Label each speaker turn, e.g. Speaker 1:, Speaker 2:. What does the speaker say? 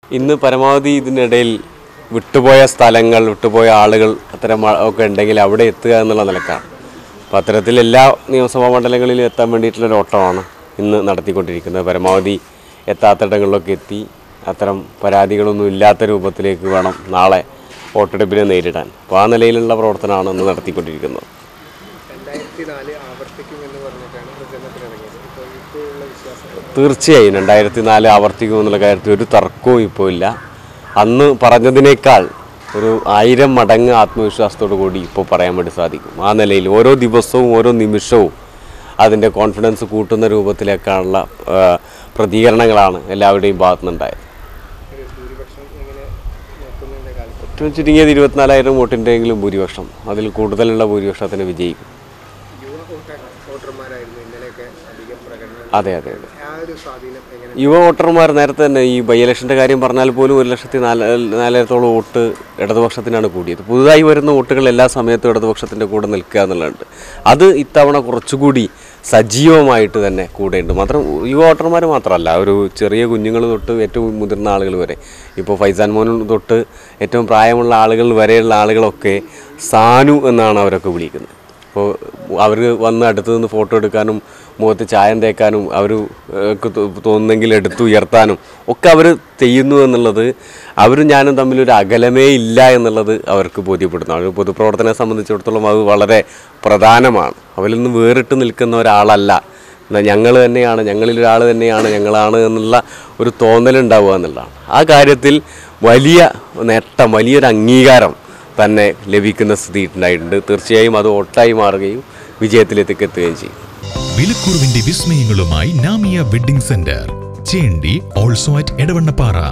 Speaker 1: ഇന്ന് പരമാവധി ഇതിനിടയിൽ വിട്ടുപോയ സ്ഥലങ്ങൾ, വിട്ടുപോയ ആളുകൾ അത്തരം ഒക്കെ ഉണ്ടെങ്കിൽ അവിടെ എത്തുക എന്നുള്ള നിലക്കാണ്. അപ്പോൾ അത്തരത്തിൽ എല്ലാ നിയമസഭാ മണ്ഡലങ്ങളിലും എത്താൻ വേണ്ടിയിട്ടുള്ളൊരു ഓട്ടമാണ് ഇന്ന് നടത്തിക്കൊണ്ടിരിക്കുന്നത്. പരമാവധി എത്താത്തിടങ്ങളിലൊക്കെ എത്തി അത്തരം പരാതികളൊന്നും ഇല്ലാത്ത രൂപത്തിലേക്ക് വേണം നാളെ വോട്ടെടുപ്പിനെ നേരിടാൻ. അപ്പോൾ ആ നിലയിലുള്ള പ്രവർത്തനമാണ് ഇന്ന് നടത്തിക്കൊണ്ടിരിക്കുന്നത്. തീർച്ചയായും 2004 ആവർത്തിക്കുമെന്നുള്ള കാര്യത്തിൽ ഒരു തർക്കവും ഇപ്പോൾ ഇല്ല. അന്ന് പറഞ്ഞതിനേക്കാൾ ഒരു 1000 മടങ്ങ് ആത്മവിശ്വാസത്തോടു കൂടി ഇപ്പോൾ പറയാൻ വേണ്ടി സാധിക്കും. ആ നിലയിൽ ഓരോ ദിവസവും ഓരോ നിമിഷവും അതിൻ്റെ കോൺഫിഡൻസ് കൂട്ടുന്ന രൂപത്തിലേക്കാനുള്ള പ്രതികരണങ്ങളാണ് എല്ലാവരുടെയും ഭാഗത്തുനിന്നുണ്ടായത്. ചുരുങ്ങിയത് 24,000 വോട്ടിൻ്റെയെങ്കിലും ഭൂരിപക്ഷം, അതിൽ കൂടുതലുള്ള ഭൂരിപക്ഷത്തിന് വിജയിക്കും. അതെ അതെ അതെ. യുവ വോട്ടർമാർ നേരത്തെ തന്നെ ഈ ബൈ ഇലക്ഷൻ്റെ കാര്യം പറഞ്ഞാൽ പോലും 1,04,000 വോട്ട് ഇടതുപക്ഷത്തിനാണ് കൂടിയത്. പുതുതായി വരുന്ന വോട്ടുകൾ എല്ലാ സമയത്തും ഇടതുപക്ഷത്തിൻ്റെ കൂടെ നിൽക്കുക എന്നുള്ളതുണ്ട്. അത് ഇത്തവണ കുറച്ചുകൂടി സജീവമായിട്ട് തന്നെ കൂടെയുണ്ട്. മാത്രം യുവ വോട്ടർമാർ മാത്രമല്ല, ഒരു ചെറിയ കുഞ്ഞുങ്ങൾ തൊട്ട് ഏറ്റവും മുതിർന്ന ആളുകൾ വരെ, ഇപ്പോൾ ഫൈസാൻ മോൻ തൊട്ട് ഏറ്റവും പ്രായമുള്ള ആളുകൾ വരെയുള്ള ആളുകളൊക്കെ സാനു എന്നാണ് അവരൊക്കെ വിളിക്കുന്നത്. അപ്പോൾ അവർ വന്ന് അടുത്ത് നിന്ന് ഫോട്ടോ എടുക്കാനും മുഖത്ത് ചായം തേക്കാനും അവർ തോന്നുന്നെങ്കിൽ എടുത്തുയർത്താനും ഒക്കെ അവർ ചെയ്യുന്നു എന്നുള്ളത്, അവരും ഞാനും തമ്മിലൊരു അകലമേ ഇല്ല എന്നുള്ളത് അവർക്ക് ബോധ്യപ്പെടുന്നു. അവർ പൊതുപ്രവർത്തനത്തെ സംബന്ധിച്ചിടത്തോളം അത് വളരെ പ്രധാനമാണ്. അവരിൽ നിന്ന് വേറിട്ട് നിൽക്കുന്ന ഒരാളല്ല, ഞങ്ങൾ തന്നെയാണ്, ഞങ്ങളിലൊരാൾ തന്നെയാണ്, ഞങ്ങളാണ് എന്നുള്ള ഒരു തോന്നലുണ്ടാവുക എന്നുള്ളതാണ്. ആ കാര്യത്തിൽ വലിയ നേട്ടം, വലിയൊരു അംഗീകാരം തന്നെ ലഭിക്കുന്ന സ്ഥിതി ഉണ്ടായിട്ടുണ്ട്. തീർച്ചയായും അത് വോട്ടായി മാറുകയും വിജയത്തിലെത്തിക്കെത്തുകയും ചെയ്യും.
Speaker 2: വിലക്കുറവിന്റെ വിസ്മയങ്ങളുമായി നാമിയ വെഡിംഗ് സെന്റർ, ചേണ്ടി, ഓൾസോ അറ്റ് എടവണ്ണപ്പാറ.